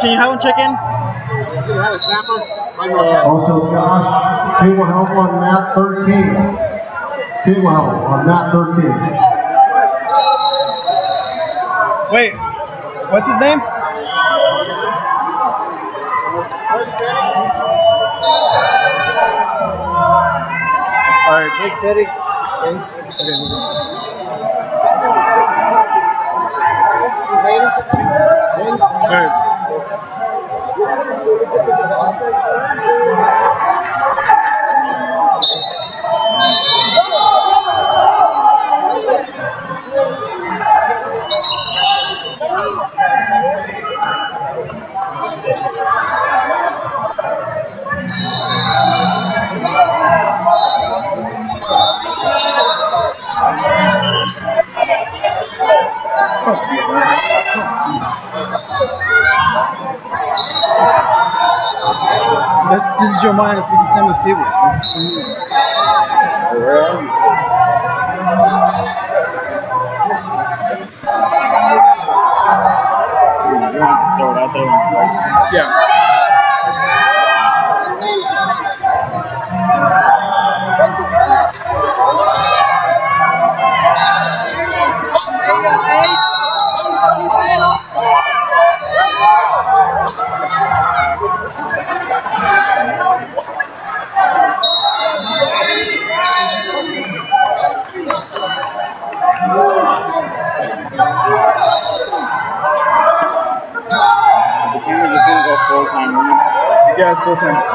Can you have a chicken? You have a snapper? Also, Josh, table help on mat 13. Table help on mat 13. Wait, what's his name? Alright, Big Teddy. This is Joe Meyer from Simmons table. Yeah. We're just gonna go full time. Yeah, it's full time.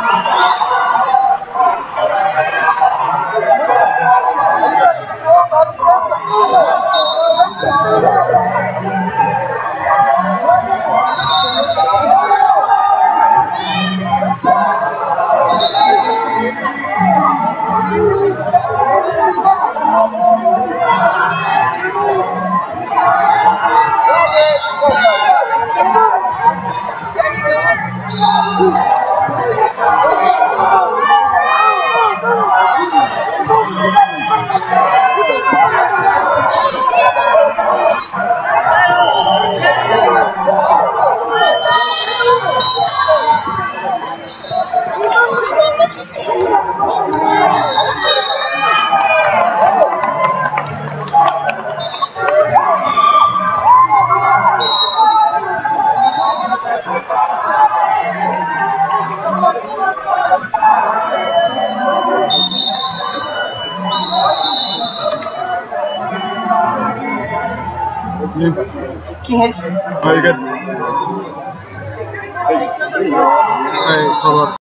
Can't. Oh, you good? Alright, hold up.